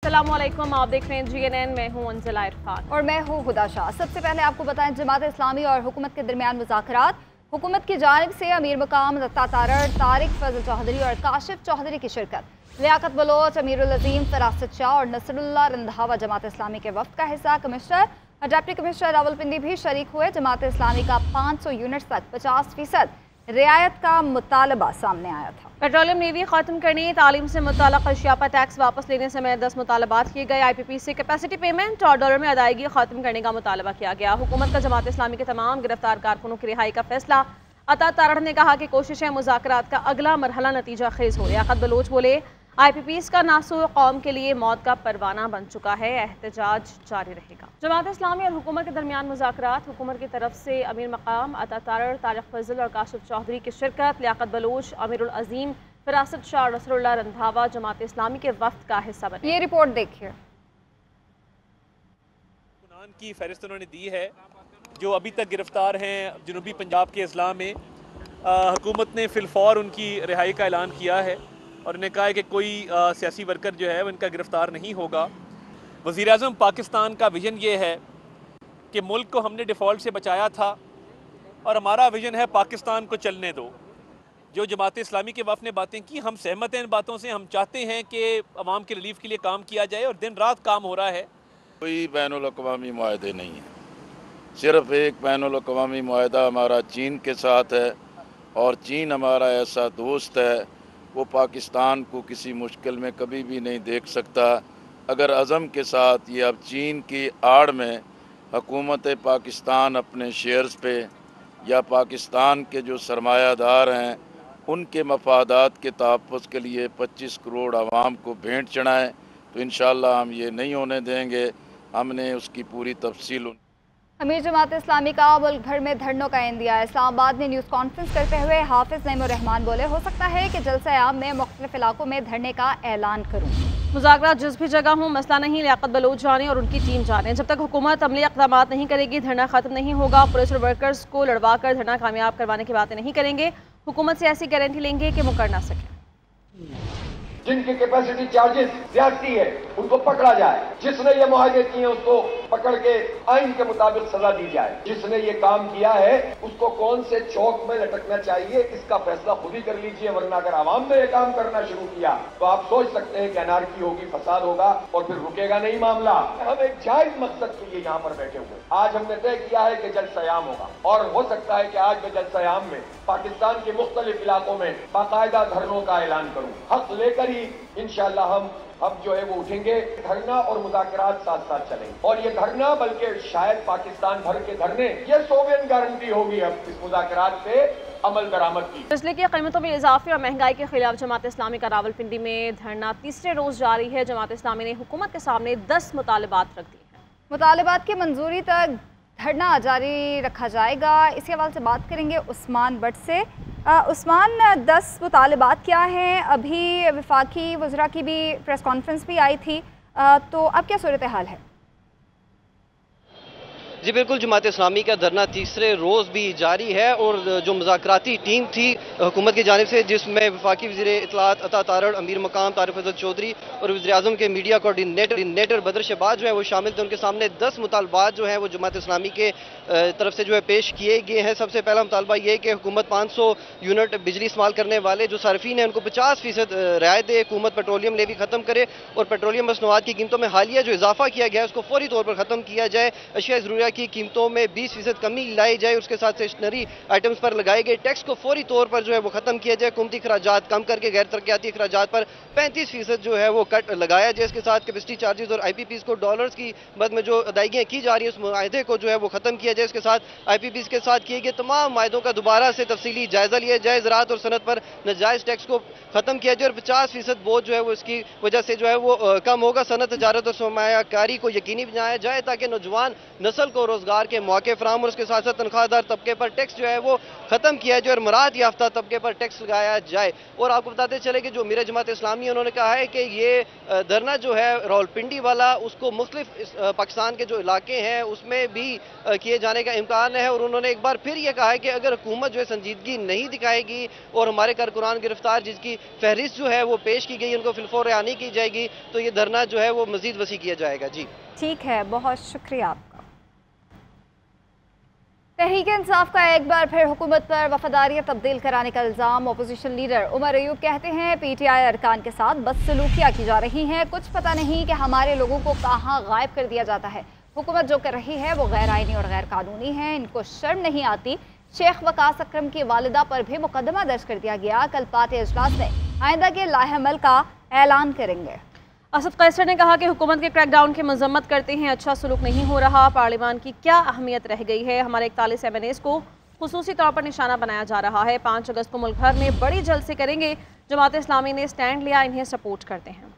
अस्सलामुअलैकुम, आप देख रहे हैं GNN। मैं हूं अंजला इरफान और मैं हूं हुदा शाह। सबसे पहले आपको बताएं, जमात इस्लामी और हुकूमत के दरमियान मुज़ाकरात। हुकूमत की जानिब से अमीर मकाम दत्ता तारड़, तारिक फजल चौधरी और काशिफ चौधरी की शिरकत। लियाकत बलोच, अमीरुल अजीम, फरासत शाह और नसरुल्लाह रंधावा जमात इस्लामी के वफ्द का हिस्सा। कमिश्नर डिप्टी कमिश्नर रावलपिंडी भी शरीक हुए। जमात इस्लामी का 500 यूनिट तक 50% रियायत का मुतालबा सामने आया था। पेट्रोलियम नेवी खत्म करने, तालीम से मुताल्लिक़ अशिया पर टैक्स वापस लेने समेत 10 मुतालबात किए गए। IPP से कैपेसिटी पेमेंट और डॉलर में अदायगी खत्म करने का मुतालबा किया गया। हुकूमत का जमात इस्लामी के तमाम गिरफ्तार कारकुनों की रिहाई का फैसला। अता तारड़ ने कहा कि कोशिशें मुज़ाकरात का अगला मरहला नतीजा खेज हो। लियाकत बलोच बोले, IPPs का नासूर कौम के लिए मौत का परवाना बन चुका है, एहतजाज जारी रहेगा। जमात इस्लामी और हुकूमत के दरमियान मुज़ाकरात। हुकूमत की तरफ से अमीर मकाम अता तारड़, तारिक फजल और काशिफ चौधरी की शिरकत। लियाकत बलोच, अमीरुल अजीम, फरासत शाह और नसरुल्लाह रंधावा जमात इस्लामी के वफ्द का हिस्सा बने। ये रिपोर्ट देखिए। की फहरिस्त उन्होंने दी है जो अभी तक गिरफ्तार हैं जनूबी पंजाब के अजला में। हुकूमत ने फिलफौर उनकी रिहाई का ऐलान किया है और उन्हें कहा है कि कोई सियासी वर्कर जो है वो इनका गिरफ्तार नहीं होगा। वज़ीर-ए-आज़म पाकिस्तान का विजन ये है कि मुल्क को हमने डिफ़ॉल्ट से बचाया था और हमारा विजन है पाकिस्तान को चलने दो। जो जमात इस्लामी के वफ़द ने बातें की, हम सहमत हैं इन बातों से। हम चाहते हैं कि अवाम के रिलीफ के लिए काम किया जाए और दिन रात काम हो रहा है। कोई बैनुल-अक़वामी मुआहदे नहीं है, सिर्फ़ एक बैनुल-अक़वामी मुआहदा हमारा चीन के साथ है और चीन हमारा ऐसा दोस्त है, वो पाकिस्तान को किसी मुश्किल में कभी भी नहीं देख सकता। अगर अज़म के साथ ये अब चीन की आड़ में हुकूमत पाकिस्तान अपने शेयर्स पे या पाकिस्तान के जो सरमायादार हैं उनके मफादात के तहफ़्फ़ुज़ के लिए 25 करोड़ आवाम को भेंट चढ़ाएँ तो इंशाअल्लाह हम ये नहीं होने देंगे। हमने उसकी पूरी तफसील अमीर जमात इस्लामी का मुल्क भर में धरनों का ऐन दिया। इस्लामाबाद में न्यूज़ कॉन्फ्रेंस करते हुए हाफिज नईमुर रहमान बोले, हो सकता है कि जलसा आम में मुख्तलिफ इलाकों में धरने का ऐलान करूँ। मुज़ाकरात जिस भी जगह हों, मसला नहीं लियाकत बलोच जाने और उनकी टीम जाने। जब तक हुकूमत अमली इक़दाम नहीं करेगी, धरना खत्म नहीं होगा। पुलिस और वर्कर्स को लड़वा कर धरना कामयाब करवाने की बातें नहीं करेंगे। हुकूमत से ऐसी गारंटी लेंगे कि वो कर ना सके। जिनकी कैपेसिटी चार्जेस ज्यादती है उनको पकड़ा जाए, जिसने ये मुआहदे किए उसको पकड़ के आइन के मुताबिक सजा दी जाए। जिसने ये काम किया है उसको कौन से चौक में लटकना चाहिए इसका फैसला खुद ही कर लीजिए, वरना अगर आवाम ने ये काम करना शुरू किया तो आप सोच सकते हैं कि अनारकी होगी, फसाद होगा और फिर रुकेगा नहीं मामला। हम एक जायज मकसद के लिए यहाँ पर बैठे हुए। आज हमने तय किया है कि जलसा-ए-आम होगा और हो सकता है कि आज मैं जलसा-ए-आम में पाकिस्तान के मुख्तलिफ इलाकों में बाकायदा धरनों का ऐलान करूँ। हक लेकर ही इंशाअल्लाह हम जो है वो उठेंगे। धरना और मुज़ाकरात साथ साथ चलेंगे और ये धरना बल्कि शायद पाकिस्तान भर के धरने ये सोवियन गारंटी होगी अब इस मुज़ाकरात पे अमल दरामद की। बिजली की कीमतों में इजाफे और महंगाई के खिलाफ जमात इस्लामी का रावलपिंडी में धरना तीसरे रोज जारी है। जमात इस्लामी ने हुकूमत के सामने 10 मुतालबात रख दिए हैं। मुतालबात की मंजूरी तक धरना जारी रखा जाएगा। इसी हवाले से बात करेंगे उस्मान भट्ट से। उस्मान, 10 मुतालबात क्या हैं? अभी वफाकी वज़रा की भी प्रेस कॉन्फ्रेंस भी आई थी, तो अब क्या सूरत हाल है? जी बिल्कुल, जमात इस्लामी का धरना तीसरे रोज़ भी जारी है और जो मुज़ाकराती टीम थी हुकूमत की जानिब से, जिसमें वफाकी वज़ीर इत्तलात अता तारड़, अमीर मकाम तारिक फजल चौधरी और वज़ीर-ए-आज़म के मीडिया कोऑर्डिनेटर बदर शहबाज जो है वो शामिल थे, उनके सामने 10 मुतालबात जो हैं वो जमात इस्लामी के तरफ से जो है पेश किए गए हैं। सबसे पहला मुतालबा ये है कि हुकूमत 500 यूनिट बिजली इस्तेमाल करने वाले जो सार्फिन हैं उनको 50% रियायत दे। हुकूमत पेट्रोलियम लेवी ख़त्म करे और पेट्रोलियम मसनूआत की कीमतों में हालिया जो इजाफा किया गया है उसको फौरी तौर पर ख़त्म किया जाए। अशिया ज़रूरिया की कीमतों में 20% कमी लाई जाए। उसके साथ स्टेशनरी आइटम्स पर लगाए गए टैक्स को फौरी तौर पर जो है वो खत्म किया जाए। हुकूमती अखराजात कम करके गैर तरक्याती अखराजात पर 35% जो है वो कट लगाया जाए। इसके साथ कैपेसिटी चार्जेस और IPPs को डॉलर्स की मद में जो अदायगियाँ की जा रही है उस मुआहदे को जो है वो खत्म किया जाए। इसके साथ IPPs के साथ किए गए तमाम मायदों का दोबारा से तफसीली जायजा लिया जाए। ज़राअत और सनत पर नाजायज़ टैक्स को खत्म किया जाए और 50% बोझ जो है वो इसकी वजह से जो है वो कम होगा। सनत, तजारत और सरमायाकारी को यकीनी बनाया जाए ताकि नौजवान नस्ल को रोजगार के मौके फराहम और उसके साथ साथ तनख्वाहदार तबके पर टैक्स जो है वो खत्म किया जाए और मराहत याफ्ता तबके पर टैक्स लगाया जाए। और आपको बताते चले कि जो अमीर जमात इस्लामी उन्होंने कहा है कि ये धरना जो है रावलपिंडी वाला उसको मुख्तलिफ पाकिस्तान के जो इलाके हैं उसमें भी किए जाने का इम्कान है। और उन्होंने एक बार फिर ये कहा है कि अगर हुकूमत जो है संजीदगी नहीं दिखाएगी और हमारे कारकुनान गिरफ्तार जिसकी फहरिस्त जो है वो पेश की गई उनको फिलफौर रिहाई की जाएगी तो ये धरना जो है वो मजीद वसी किया जाएगा। जी ठीक है, बहुत शुक्रिया आपका। तहरीक इंसाफ का एक बार फिर हुकूमत पर वफादारियत तब्दील कराने का इल्ज़ाम। अपोजिशन लीडर उमर अयूब कहते हैं PTI अरकान के साथ बदसलूकियाँ की जा रही हैं, कुछ पता नहीं कि हमारे लोगों को कहाँ गायब कर दिया जाता है। हुकूमत जो कर रही है वो गैर आइनी और गैर कानूनी है, इनको शर्म नहीं आती। शेख वकास अकरम की वालिदा पर भी मुकदमा दर्ज कर दिया गया। कल पार्टी इजलास में आइंदा के लाहेअमल का ऐलान करेंगे। असद कैसर ने कहा कि हुकूमत के क्रैकडाउन की मजम्मत करते हैं, अच्छा सलूक नहीं हो रहा। पार्लियामान की क्या अहमियत रह गई है? हमारे 41 MNAs को खुसूसी तौर पर निशाना बनाया जा रहा है। 5 अगस्त को मुल्क भर में बड़ी जलसे करेंगे। जमात इस्लामी ने स्टैंड लिया, इन्हें सपोर्ट करते हैं।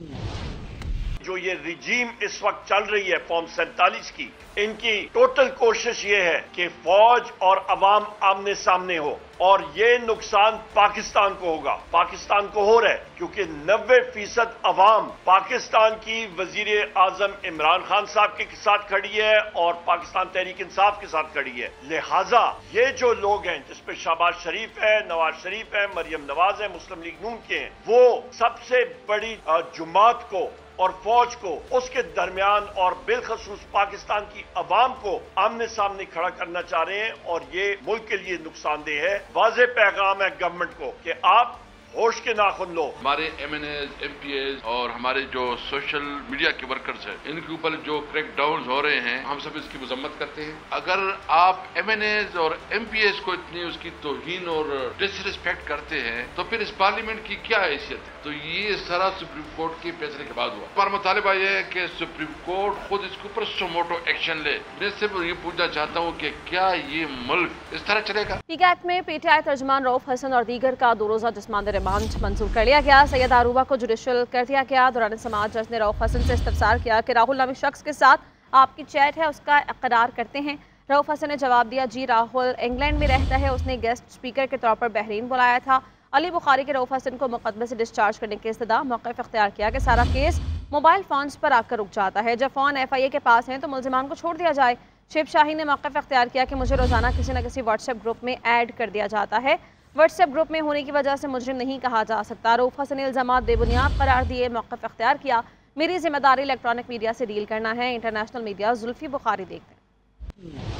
जो ये रिजीम इस वक्त चल रही है फॉर्म 47 की, इनकी टोटल कोशिश ये है कि फौज और अवाम आमने सामने हो और ये नुकसान पाकिस्तान को होगा। पाकिस्तान को हो रहा है क्योंकि 90% अवाम पाकिस्तान की वजीर आजम इमरान खान साहब के साथ खड़ी है और पाकिस्तान तहरीक इंसाफ के साथ खड़ी है। लिहाजा ये जो लोग हैं जिसपे शहबाज शरीफ है, नवाज शरीफ है, मरियम नवाज है, मुस्लिम लीग नून के हैं, वो सबसे बड़ी जुमात को और फौज को उसके दरमियान और बिलखसूस पाकिस्तान की अवाम को आमने सामने खड़ा करना चाह रहे हैं और ये मुल्क के लिए नुकसानदेह है। वाज़ेह पैगाम है गवर्नमेंट को कि आप होश के नाखुन लो। हमारे MNAs, MPAs और हमारे जो सोशल मीडिया के वर्कर्स हैं इनके ऊपर जो क्रैकडाउन हो रहे हैं हम सब इसकी मजम्मत करते हैं। अगर आप MNAs और MPAs को इतनी उसकी तौहीन और डिसरिस्पेक्ट करते हैं तो फिर इस पार्लियामेंट की क्या हैसियत है? तो ये सारा सुप्रीम कोर्ट के फैसले के बाद हुआ। हमारा मुतालिबा यह है कि सुप्रीम कोर्ट खुद इसके ऊपर सुमोटो एक्शन ले। मैं सिर्फ ये पूछना चाहता हूँ कि क्या ये मुल्क इस तरह चलेगा? पीक एक्ट में PTI तर्जमान रऊफ हसन और दीगर का 2 रोज़ा जिस्मानी रिमांड मंजूर कर लिया गया। सैयद आरूबा को जुडिशल कर दिया गया। दौरान समाअत जज ने रऊफ हसन से इस्तफसार किया कि राहुल नामी शख्स के साथ आपकी चैट है, उसका इकरार करते हैं। रऊफ हसन ने जवाब दिया, जी राहुल इंग्लैंड में रहता है, उसने गेस्ट स्पीकर के तौर पर बहरीन बुलाया था। अली बुखारी के रऊफ हसन को मुकदमे से डिस्चार्ज करने की इस्तदा मौक़िफ़ इख्तियार किया कि सारा केस मोबाइल फ़ोन्स पर आकर रुक जाता है। जब फ़ोन FIA के पास हैं तो मुल्ज़िमान को छोड़ दिया जाए। शिव शाही ने मौक़िफ़ इख्तियार किया कि मुझे रोज़ाना किसी न किसी व्हाट्सएप ग्रुप में ऐड कर दिया जाता है। व्हाट्सएप ग्रुप में होने की वजह से मुजरिम नहीं कहा जा सकता। रऊफ हसन ने इल्ज़ामात बेबुनियाद करार दिए। मौक़िफ़ इख्तियार किया, मेरी जिम्मेदारी इलेक्ट्रॉनिक मीडिया से डील करना है। इंटरनेशनल मीडिया जुल्फ़ी बुखारी देखते हैं।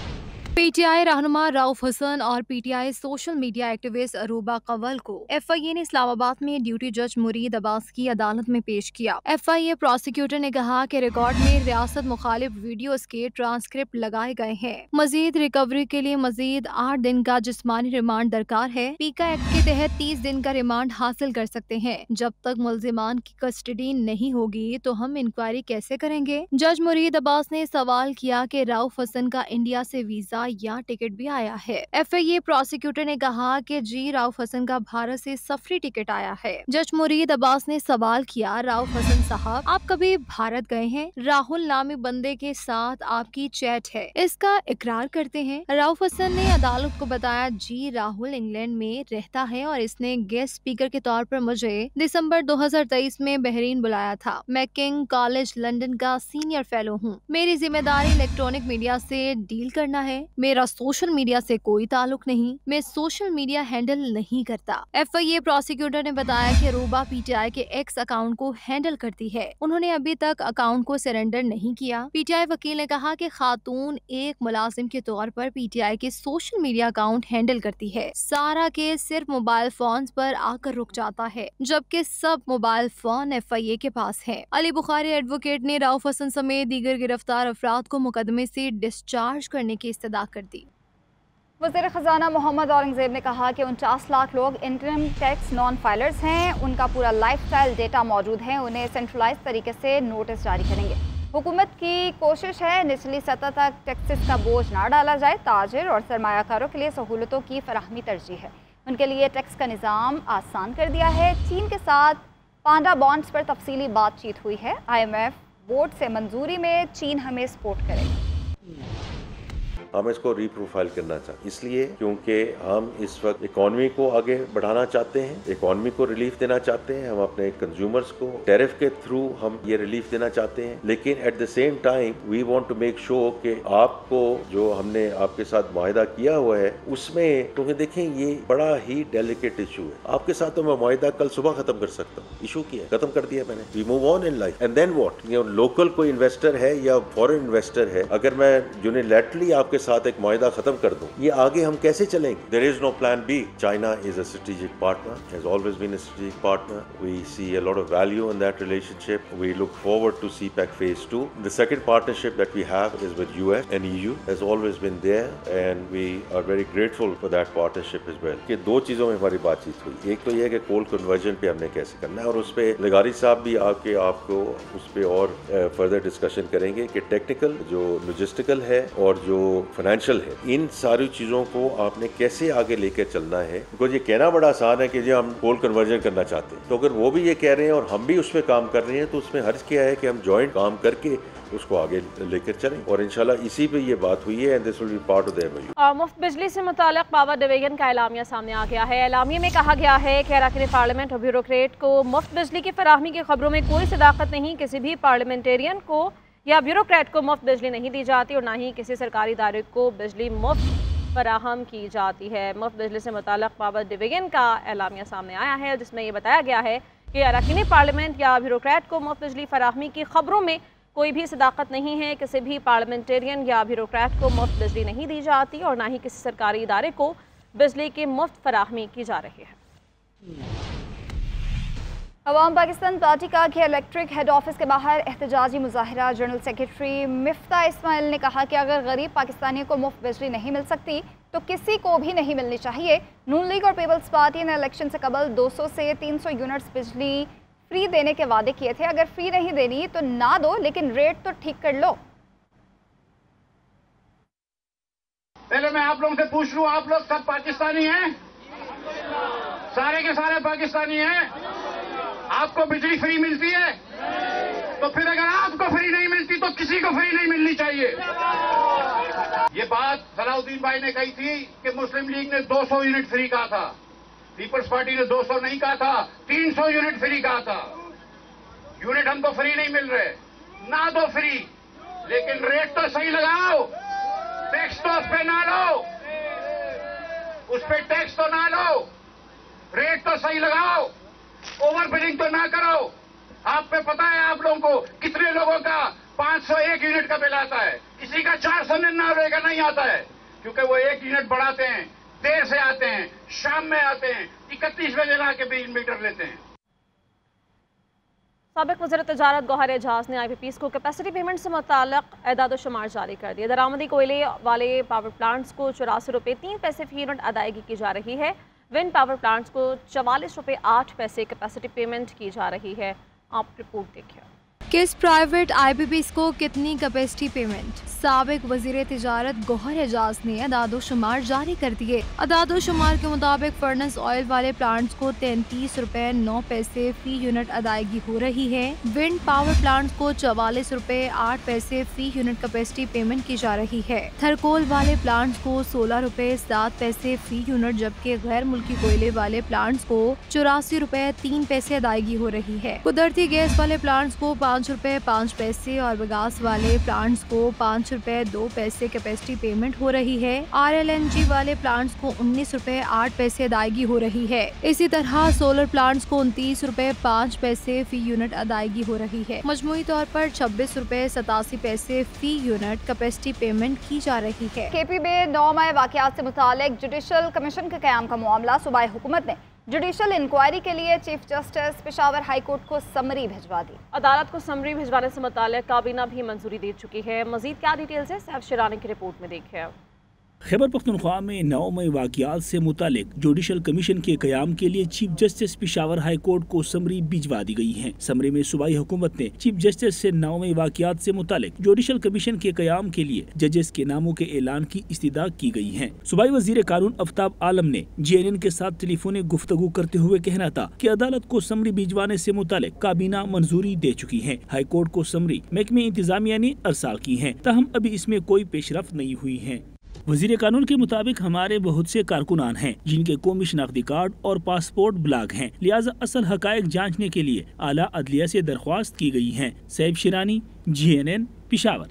PTI रहनुमा रऊफ हसन और PTI social media activist Aruba Kawal को FIA ने इस्लामाबाद में ड्यूटी जज मुरीद अब्बास की अदालत में पेश किया। FIA प्रोसिक्यूटर ने कहा कि रिकॉर्ड में रियासत मुखालिफ वीडियोस के ट्रांसक्रिप्ट लगाए गए हैं। मजीद रिकवरी के लिए मजीद 8 दिन का जिस्मानी रिमांड दरकार है। पीका एक्ट के तहत 30 दिन का रिमांड हासिल कर सकते हैं। जब तक मुल्जिमान की कस्टडी नहीं होगी तो हम इंक्वायरी कैसे करेंगे? जज मुरीद अब्बास ने सवाल किया कि रऊफ हसन का इंडिया से वीजा या टिकट भी आया है। FIA प्रोसिक्यूटर ने कहा कि जी रऊफ हसन का भारत से सफरी टिकट आया है। जज मुरीद अब्बास ने सवाल किया, रऊफ हसन साहब आप कभी भारत गए हैं? राहुल नामी बंदे के साथ आपकी चैट है, इसका इकरार करते हैं? रऊफ हसन ने अदालत को बताया, जी राहुल इंग्लैंड में रहता है और इसने गेस्ट स्पीकर के तौर पर मुझे दिसंबर 2023 में बहरीन बुलाया था। मैं किंग कॉलेज लंदन का सीनियर फेलो हूँ। मेरी जिम्मेदारी इलेक्ट्रॉनिक मीडिया से डील करना है। मेरा सोशल मीडिया से कोई ताल्लुक नहीं, मैं सोशल मीडिया हैंडल नहीं करता। FIA प्रोसिक्यूटर ने बताया कि रूबा PTI के एक्स अकाउंट को हैंडल करती है। उन्होंने अभी तक अकाउंट को सरेंडर नहीं किया। PTI वकील ने कहा कि खातून एक मुलाजिम के तौर पर PTI के सोशल मीडिया अकाउंट हैंडल करती है। सारा केस सिर्फ मोबाइल फोन पर आकर रुक जाता है, जबकि सब मोबाइल फोन FIA के पास है। अली बुखारी एडवोकेट ने रऊफ हसन समेत दीगर गिरफ्तार अफराद को मुकदमे से डिस्चार्ज करने की इस्तदा कर दी। वज़ीर ख़जाना मोहम्मद औरंगज़ेब ने कहा कि 49 लाख लोग इंटरम टैक्स नॉन फाइलर्स हैं। उनका पूरा लाइफस्टाइल डेटा मौजूद है। उन्हें सेंट्रलाइज तरीके से नोटिस जारी करेंगे। हुकूमत की कोशिश है निचली सतह तक टैक्सेस का बोझ ना डाला जाए। ताजिर और सरमायाकारों के लिए सहूलतों की फराहमी तरजीह है। उनके लिए टैक्स का निज़ाम आसान कर दिया है। चीन के साथ पांडा बॉन्ड्स पर तफसीली बातचीत हुई है। IMF बोर्ड से मंजूरी में चीन हमें सपोर्ट करेगा। हम इसको रीप्रोफाइल करना चाहते, इसलिए क्योंकि हम इस वक्त इकोनॉमी को आगे बढ़ाना चाहते हैं, इकोनॉमी को रिलीफ देना चाहते हैं, हम अपने कंज्यूमर्स को टैरिफ के थ्रू हम ये रिलीफ देना चाहते हैं, लेकिन at the same time we want to make sure कि आपको जो हमने आपके साथ मुआहिदा किया हुआ है उसमें, क्योंकि देखें ये बड़ा ही डेलिकेट इशू है। आपके साथ तो मैं मुआहिदा कल सुबह खत्म कर सकता हूँ, इशू किया खत्म कर दिया मैंने, we move on in life and then what. ये लोकल कोई इन्वेस्टर है या फॉरेन इन्वेस्टर है, अगर मैं यूनिलैटरली आपके साथ एक मुआहिदा खत्म कर दूं, ये आगे हम कैसे चलेंगे? There is no plan B. China is a strategic partner, has always been a strategic partner, we see a lot of value in that relationship, we look forward to CPEC phase 2। The second partnership that we have is with US and EU has always been there and we are very grateful for that partnership as well। कि दो चीजों में हमारी बातचीत हुई, एक तो ये है कि कोल कन्वर्जन पे हमने कैसे करना है, और उस पे लगारी साहब भी आके आपको उस पे और फर्दर डिस्कशन करेंगे कि टेक्निकल जो लॉजिस्टिकल है और जो फाइनेंशियल है, इन सारी चीजों को आपने कैसे आगे लेकर चलना है। बिकॉज ये कहना बड़ा आसान है कि जो हम कोल कन्वर्जन करना चाहते हैं, तो अगर वो भी ये कह रहे हैं और हम भी उस पर काम कर रहे हैं, तो उसमें हर्ज क्या है कि हम जॉइंट काम करके उसको आगे लेकर चलें, और इंशाल्लाह इसी पे ये बात हुई है and this will be part of the MOU। मुफ्त बिजली से मुताल्लिक पावर डिवीजन का एलामिया सामने आ गया है। एलामिया में कहा गया है कि अरकान पार्लियामेंट और ब्यूरोक्रेट को मुफ्त बिजली की फराहमी की खबरों में कोई सदाकत नहीं, किसी भी पार्लियामेंटेरियन को या ब्यूरोक्रेट को मुफ्त बिजली नहीं दी जाती और ना ही किसी सरकारी इदारे को बिजली मुफ्त फराहम की जाती है। मुफ्त बिजली से मुताल्लिक पावर डिवीजन का एलामिया सामने आया है, जिसमें ये बताया गया है कि अरकान पार्लियामेंट या ब्यूरोक्रेट को मुफ्त बिजली फराहमी की खबरों में कोई भी सदाकत नहीं है, किसी भी पार्लियामेंटेरियन या ब्यूरोक्रेट को मुफ्त बिजली नहीं दी जाती और ना ही किसी सरकारी इदारे को बिजली की मुफ्त फराहमी की जा रही है। अवाम पाकिस्तान पार्टी का घे इलेक्ट्रिक हेड ऑफिस के बाहर एहतजाजी मुजाहिरा। जनरल सेक्रेटरी मिफ्ता इस्माइल ने कहा कि अगर गरीब पाकिस्तानियों को मुफ्त बिजली नहीं मिल सकती तो किसी को भी नहीं मिलनी चाहिए। नून लीग और पीपल्स पार्टी ने इलेक्शन से कबल 200 से 300 यूनिट्स बिजली फ्री देने के वादे किए थे। अगर फ्री नहीं देनी तो ना दो, लेकिन रेट तो ठीक कर लो। पहले मैं आप लोगों से पूछ लूं, आप लोग सब पाकिस्तानी हैं? सारे के सारे पाकिस्तानी हैं? आपको बिजली फ्री मिलती है? तो फिर अगर आपको फ्री नहीं मिलती तो किसी को फ्री नहीं मिलनी चाहिए। ये बात सलाउद्दीन भाई ने कही थी कि मुस्लिम लीग ने 200 यूनिट फ्री कहा था, पीपल्स पार्टी ने 200 नहीं कहा था, 300 यूनिट फ्री कहा था। यूनिट हमको फ्री नहीं मिल रहे, ना दो फ्री, लेकिन रेट तो सही लगाओ, टैक्स तो उस पे ना लो, उस पे टैक्स तो ना लो, रेट तो सही लगाओ, ओवर बिलिंग तो ना करो। आप पे पता है आप लोगों को कितने लोगों का 501 यूनिट का बिल आता है, किसी का 499 का नहीं आता है, क्योंकि वो 1 यूनिट बढ़ाते हैं, देर से आते हैं, शाम में आते हैं, 31 बजे ला के बिल मीटर लेते हैं। साबिक वज़ीर तजारत गौहर एजाज ने IPPs को कैपेसिटी पेमेंट से मुताल्लिक एदाद शुमार जारी कर दिया। दरामदी कोयले वाले पावर प्लांट्स को 84 रुपये 3 पैसे फी यूनिट अदायगी की जा रही है। विंड पावर प्लांट्स को 44 रुपये 8 पैसे कैपेसिटी पेमेंट की जा रही है। आप रिपोर्ट देखिए। किस प्राइवेट IPPs को कितनी कैपेसिटी पेमेंट? साबिक वजीर तिजारत गौहर एजाज ने अदादो शुमार जारी कर दिए। अदादो शुमार के मुताबिक फर्नेस ऑयल वाले प्लांट्स को 33 रुपये 9 पैसे फी यूनिट अदायगी हो रही है। विंड पावर प्लांट्स को 44 रुपये 8 पैसे फी यूनिट कैपेसिटी पेमेंट की जा रही है। थरकोल वाले प्लांट्स को 16 रुपये 7 पैसे फी यूनिट, जबकि गैर मुल्की कोयले वाले प्लांट्स को 84 रुपये 3 पैसे अदायगी हो रही है। कुदरती गैस वाले प्लांट्स को 5 रुपये 5 पैसे और बगास वाले प्लांट्स को 5 रुपये 2 पैसे कैपेसिटी पेमेंट हो रही है। RLNG वाले प्लांट्स को 19 रुपये 8 पैसे अदायगी हो रही है। इसी तरह सोलर प्लांट्स को 29 रुपये 5 पैसे फी यूनिट अदायगी हो रही है। मजमूई तौर पर 26 रुपये 87 पैसे फी यूनिट कैपेसिटी पेमेंट की जा रही है। KP में 9 मई वाक़यात से मुतालिक जुडिशल कमीशन के क़याम का मामला। सूबाई हुकूमत ने जुडिशल इंक्वायरी के लिए chief justice Peshawar high court को समरी भिजवा दी। अदालत को समरी भिजवाने से मुताल्लिक काबीना भी मंजूरी दे चुकी है। मजीद क्या डिटेल्स है सैफ शिरानी की रिपोर्ट में देखिए। खैबर पख्तूनख्वा में 9 मई वाक़यात से मुतालिक जुडिशल कमीशन के क़याम के लिए chief justice Peshawar high court को समरी भिजवा दी गई है। समरी में सूबाई हुकूमत ने चीफ जस्टिस से 9 मई वाक़यात से मुतालिक जुडिशल कमीशन के क़याम के लिए जजेस के नामों के ऐलान की इस्तिदा की गई है। सूबाई वज़ीर कानून आफ्ताब आलम ने JNN के साथ टेलीफोनी गुफ्तगू करते हुए कहना था कि अदालत को समरी भिजवाने से मुतालिक काबीना मंजूरी दे चुकी है। हाई कोर्ट को समरी महकमे इंतजामिया ने अरसाल की है, ताहम अभी इसमें कोई पेशरफ्त नहीं हुई है। वजीर कानून के मुताबिक हमारे बहुत से कारकुनान हैं जिनके कौमी शनाख्ती कार्ड और पासपोर्ट ब्लॉक हैं, लिहाजा असल हकायक जांचने के लिए आला अदलिया से दरख्वास्त की गई है। सैफ शिरानी, GNN, पेशावर।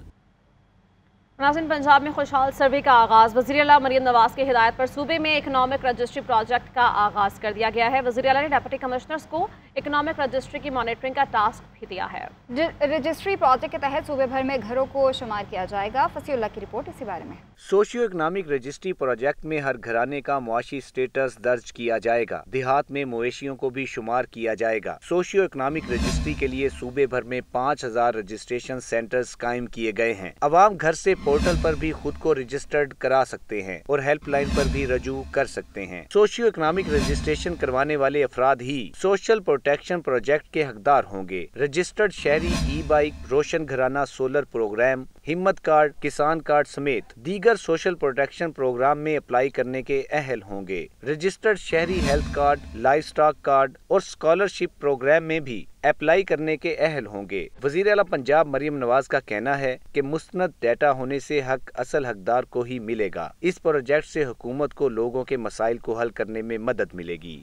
नाज़रीन, पंजाब में खुशहाल सर्वे का आगाज़। वज़ीर आला मरीम नवाज की हिदायत पर सूबे में इकनॉमिक रजिस्ट्री प्रोजेक्ट का आगाज़ कर दिया गया है। वज़ीर आला ने डिप्टी कमिश्नर्स को इकनॉमिक रजिस्ट्री की मॉनिटरिंग का टास्क भी दिया है। रजिस्ट्री प्रोजेक्ट के तहत सूबे भर में घरों को शुमार किया जाएगा। फसीउल्लाह की रिपोर्ट इसी बारे में। सोशियो इकनॉमिक रजिस्ट्री प्रोजेक्ट में हर घराने का मुआशी स्टेटस दर्ज किया जाएगा। देहात में मवेशियों को भी शुमार किया जाएगा। सोशियो इकनॉमिक रजिस्ट्री के लिए सूबे भर में 5000 रजिस्ट्रेशन सेंटर्स कायम किए गए हैं। अवाम घर से पोर्टल पर भी खुद को रजिस्टर्ड करा सकते हैं और हेल्पलाइन पर भी रजू कर सकते हैं। सोशियो इकनॉमिक रजिस्ट्रेशन करवाने वाले अफराद ही सोशल प्रोटेक्शन प्रोजेक्ट के हकदार होंगे। रजिस्टर्ड शहरी ई-बाइक, रोशन घराना सोलर प्रोग्राम, हिम्मत कार्ड, किसान कार्ड समेत दीगर सोशल प्रोटेक्शन प्रोग्राम में अप्लाई करने के अहल होंगे। रजिस्टर्ड शहरी health card, livestock card और स्कॉलरशिप प्रोग्राम में भी अप्लाई करने के अहल होंगे। वज़ीर आला पंजाब मरीम नवाज का कहना है कि मुस्तनद डेटा होने से हक असल हकदार को ही मिलेगा। इस प्रोजेक्ट से हुकूमत को लोगों के मसाइल को हल करने में मदद मिलेगी।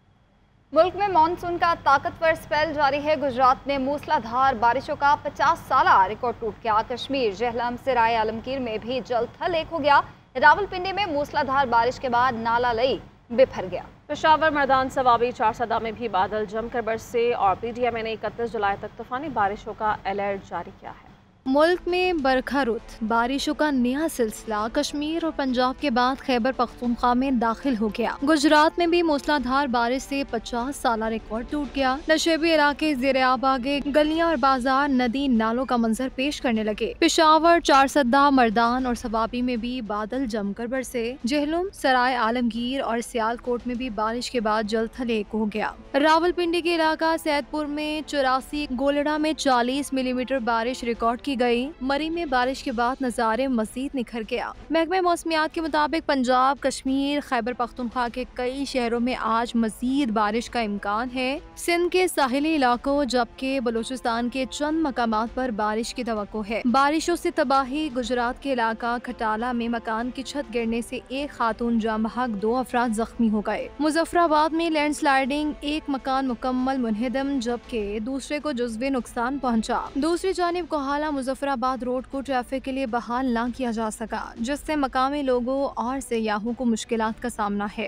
मुल्क में मानसून का ताकतवर स्पेल जारी है। गुजरात में मूसलाधार बारिशों का 50 साला रिकॉर्ड टूट गया। कश्मीर, जहलम, सराय आलमगीर में भी जल थल एक हो गया। रावलपिंडी में मूसलाधार बारिश के बाद नाला लई बिफर गया। पेशावर, मर्दान, सवाबी, चारसदा में भी बादल जमकर बरसे और PDM ने 31 जुलाई तक तूफानी बारिशों का अलर्ट जारी किया है। मुल्क में बरखा रुत बारिशों का नया सिलसिला कश्मीर और पंजाब के बाद खैबर पख्तूनख्वा में दाखिल हो गया। गुजरात में भी मूसलाधार बारिश से 50 साला रिकॉर्ड टूट गया। नशेबी इलाके ज़ेरे आब आ गए। गलियां और बाजार नदी नालों का मंजर पेश करने लगे। पेशावर, चारसदा, मर्दान और सवाबी में भी बादल जमकर बरसे। जहलुम, सराय आलमगीर और सियालकोट में भी बारिश के बाद जलथल एक हो गया। रावलपिंडी के इलाका सैदपुर में 84, गोलड़ा में 40 मिलीमीटर बारिश रिकॉर्ड की गई। मरी में बारिश के बाद नज़ारे मजीद निखर गया। महकमे मौसमियात के मुताबिक पंजाब, कश्मीर, खैबर पख्तूनख्वा के कई शहरों में आज मजीद बारिश का इम्कान है। सिंध के साहिली इलाकों जबकि बलूचिस्तान के चंद मकामात पर बारिश की तवक्को है। बारिशों से तबाही। गुजरात के इलाका खटाला में मकान की छत गिरने से एक खातून जाँ बहक, 2 अफराद जख्मी हो गए। मुजफ्फराबाद में लैंडस्लाइडिंग, एक मकान मुकम्मल मुनहदम जबकि दूसरे को जुज़वी नुकसान पहुँचा। दूसरी जानिब कोहाला मुजफ्फराबाद रोड को ट्रैफिक के लिए बहाल न किया जा सका, जिससे मकामी लोगों और सयाहों को मुश्किलात का सामना है।